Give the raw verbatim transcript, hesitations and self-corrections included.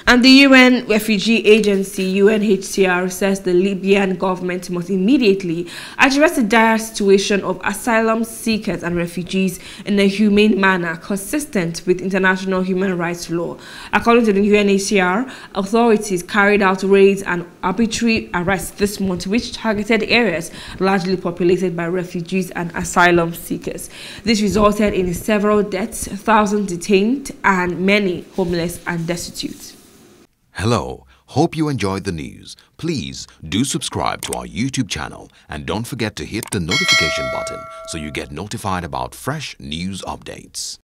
And the U N Refugee Agency, U N H C R, says the Libyan government must immediately address the dire situation of asylum seekers and refugees in a humane manner consistent with international human rights law. According to the U N H C R, authorities carried out raids and arbitrary arrests this month which targeted areas largely populated by refugees and asylum seekers. This resulted in several deaths, thousands detained, and many homeless and destitute. Hello, hope you enjoyed the news. Please do subscribe to our YouTube channel and don't forget to hit the notification button so you get notified about fresh news updates.